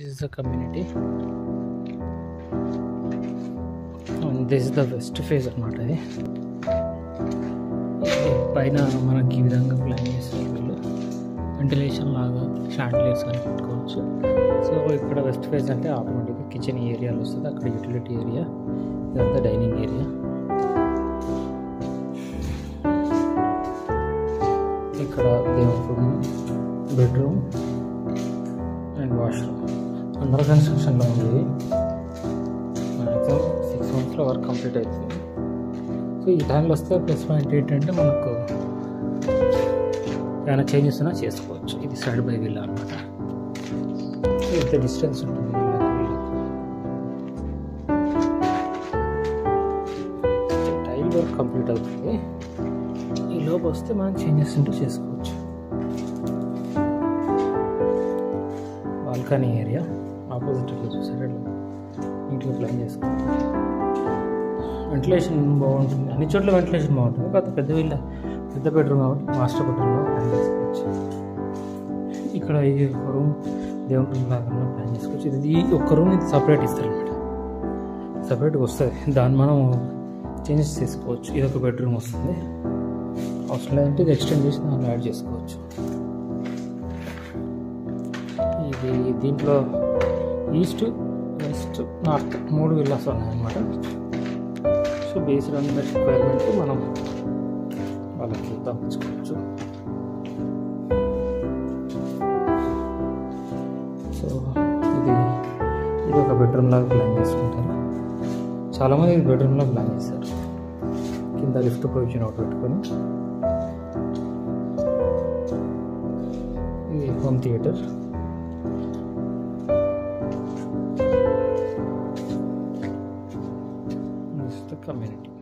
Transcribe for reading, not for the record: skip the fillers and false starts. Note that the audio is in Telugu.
This is the community, and this is the west face అన్నమాట. పైన మనకి ఈ విధంగా ప్లాన్ చేస్తారు వీళ్ళు, వెంటిలేషన్ లాగా షాండ్లియర్స్ అని పెట్టుకోవచ్చు. సో ఇక్కడ వెస్ట్ ఫేస్ అంటే ఆటోమేటిక్గా కిచెన్ ఏరియాలో వస్తుంది, అక్కడ యూటిలిటీ ఏరియా, ఇదంతా డైనింగ్ ఏరియా. ఇక్కడ దేవుడి room, bedroom and washroom under కన్స్ట్రక్షన్లో ఉంది. మ్యాక్సిమం 6 monthsలో వర్క్ కంప్లీట్ అవుతుంది. సో ఈ టైంలో వస్తే ప్లస్ పాయింట్ ఏంటంటే మనకు ఏమైనా చేంజెస్ ఉన్నా చేసుకోవచ్చు. ఇది సైడ్ బై విల్లా అనమాట. ఎంత డిస్టెన్స్ ఉంటుంది టైల్ వర్క్ కంప్లీట్ అవుతుంది. ఈ లోపు వస్తే మనం చేంజెస్ ఉంటూ చేసుకోవచ్చు. బాల్కనీ ఏరియా ఆపోజిట్ చూసారు, నీట్గా ప్లాన్ చేసుకోవచ్చు. వెంటిలేషన్ బాగుంటుంది, అన్ని చోట్ల వెంటిలేషన్ బాగుంటుంది. కాకపోతే పెద్ద విల్ల, పెద్ద బెడ్రూమ్ కాబట్టి మాస్టర్ బెడ్రూమ్లో ప్లాన్ చేసుకోవచ్చు. ఇక్కడ ఈ రూమ్ దేవుని రూమ్ లాగా ప్లాన్ చేసుకోవచ్చు. ఇది ఈ ఒక్క రూమ్ ఇది సపరేట్ ఇస్తారు అనమాట, సపరేట్గా వస్తుంది. దాన్ని మనం చేంజెస్ చేసుకోవచ్చు. ఇది ఒక బెడ్రూమ్ వస్తుంది, అవసరం లేదంటే ఇది ఎక్స్టెండ్ చేసి దాన్ని యాడ్ చేసుకోవచ్చు. ఇది దీంట్లో ఈస్ట్, వెస్ట్, నార్త్ 3 విల్లాస్ ఉన్నాయన్నమాట. So based on that requirement మనం వాళ్ళకి పంపించుకోవచ్చు. సో ఇది ఒక బెడ్రూమ్ లాగా ప్లాన్ చేసుకుంటారు చాలామంది. ఇది బెడ్రూమ్ లాగా ప్లాన్ చేస్తారు. కింద లిఫ్ట్ ప్రొవిజన్ ఒకటి పెట్టుకొని, ఇది home theatre. This is the community.